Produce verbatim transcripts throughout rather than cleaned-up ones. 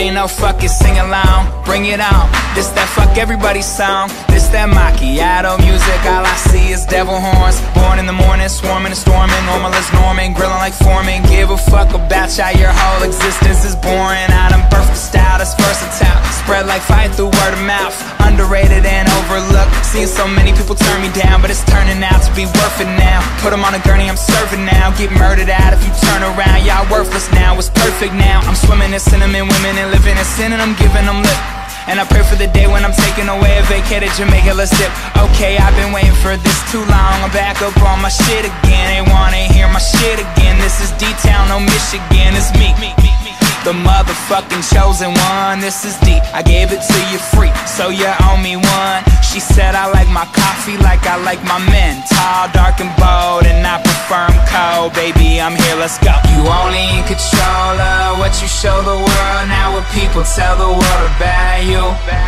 ain't no fuck it, sing along, bring it on. This that fuck everybody song, this that macchiato music. All I see is devil horns. Born in the morning, swarming and storming, normal as Norman, grilling like Foreman. Give a fuck about y'all, your whole existence is boring. I done birthed the style that's versatile, spread like fire through word of mouth. Underrated and overlooked, seen so many people turn me down, but it's turning out to be worth it now. Put them on a gurney, I'm serving now. Get murdered out if you turn around. Y'all worthless now, it's perfect now. I'm swimming in cinnamon women and living in sin, and I'm giving them lip. And I pray for the day when I'm taking away a vacated Jamaica, let's dip. Okay, I've been waiting for this too long. I'm back up on my shit again. They wanna hear my shit again. This is D-Town, no Michigan, it's me, the motherfucking chosen one. This is deep, I gave it to you free, so you owe me one. She said I like my coffee like I like my men, tall, dark and bold, and I prefer 'em cold. Baby, I'm here, let's go. You only in control of what you show the world. Now what people tell the world about you,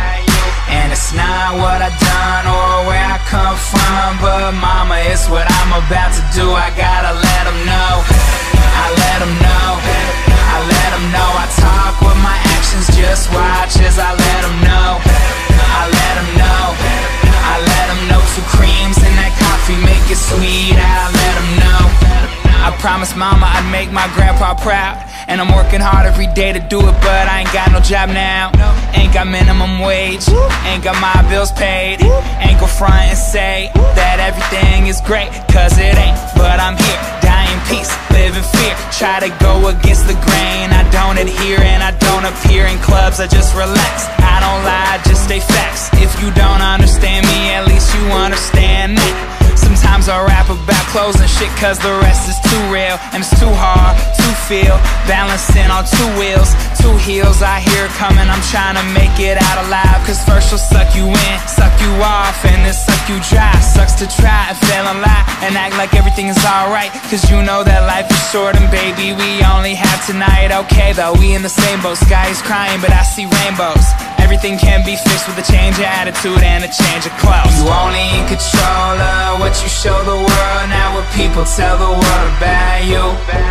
and it's not what I done or where I come from, but mama, it's what I'm about to do. I gotta let them know, I let them know, I let them know. I talk with my actions, just watch as I let them know, I let them know, I let them know. Two creams in that coffee, make it sweet, I let them know. I promised mama I'd make my grandpa proud, and I'm working hard every day to do it, but I ain't got no job now. Ain't got minimum wage, ain't got my bills paid. Ain't go front and say that everything is great, cause it ain't. But I'm here, die in peace, live in fear. Try to go against the grain, I don't adhere, and I don't appear in clubs, I just relax. I don't lie, just stay facts. If you don't understand me, at least you understand that. Sometimes I rap about clothes and shit, cause the rest is too real, and it's too hard to feel. Balancing on two wheels, two heels, I hear it coming, I'm trying to make it out alive. Cause first she'll suck you in, suck you off, and then suck you dry. Sucks to try and fail and lie, and act like everything is alright, cause you know that life is short, and baby, we only have tonight. Okay though, we in the same boat, sky is crying, but I see rainbows. Everything can be fixed with a change of attitude and a change of clothes. You only in control of what you show the world. Now what people tell the world about you,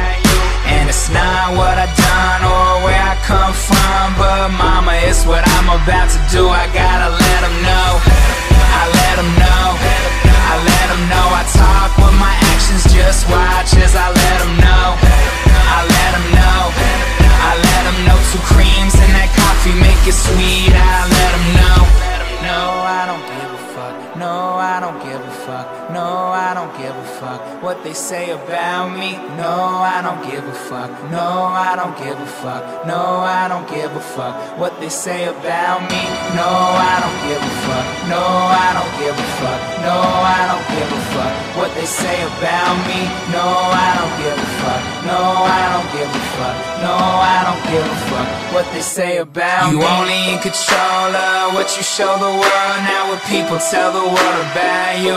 and it's not what I done or where I come from, but mama, it's what I'm about to do. I gotta let them know, I let them know, I let them know. I talk with my actions, just watch as I let them know, I let them know, I let them know. Two creams in that coffee, make it sweet, I let them know. No, I don't give a fuck, no, I don't give a fuck, no, I don't give a fuck what they say about me. No, I don't give a fuck, no, I don't give a fuck, no, I don't give a fuck what they say about me. No, I don't give a fuck, no, I don't give a fuck, no, I don't give a fuck what they say about me. No, I don't give a fuck, no, I don't give a fuck, no, I don't give a fuck what they say about me. You only in control of what you show the world. Now what people tell the world about you,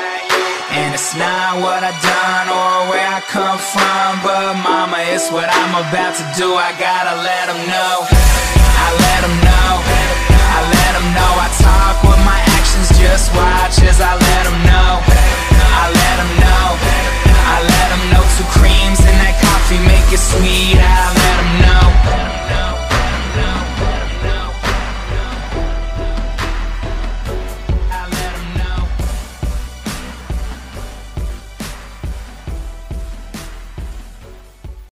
and it's not what I done or where I come from, but mama, it's what I'm about to do. I gotta let them know, I let them know, I let them know. I talk with my actions, just watch as I let them know, I let them know, I let them know. Two creams in that coffee, make it sweet, I let them know.